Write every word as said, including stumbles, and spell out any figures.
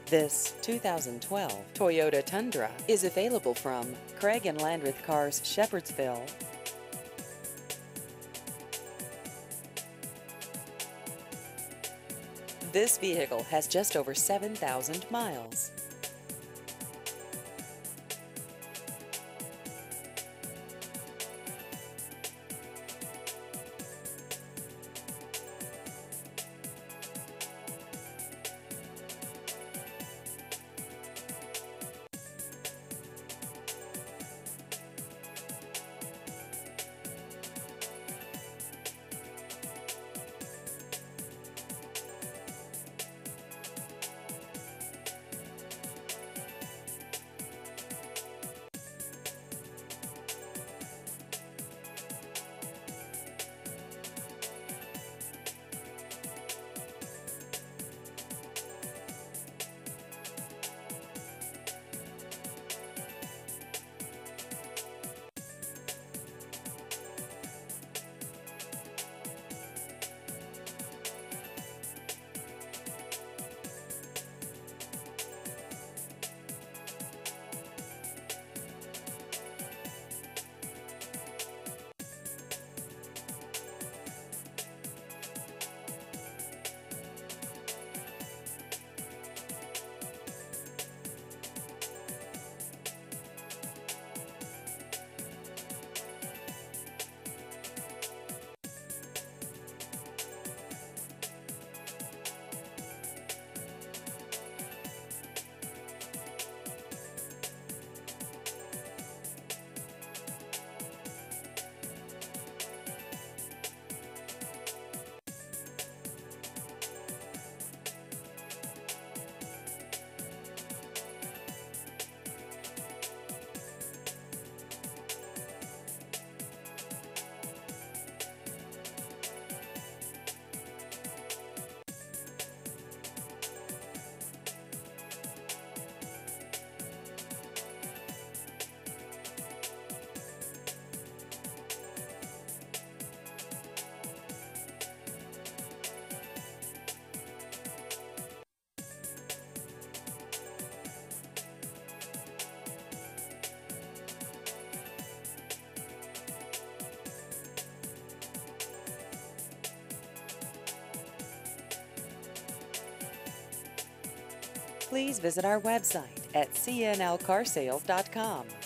This two thousand twelve Toyota Tundra is available from Craig and Landreth Cars, Shepherdsville. This vehicle has just over seven thousand miles. Please visit our website at c n l car sales dot com.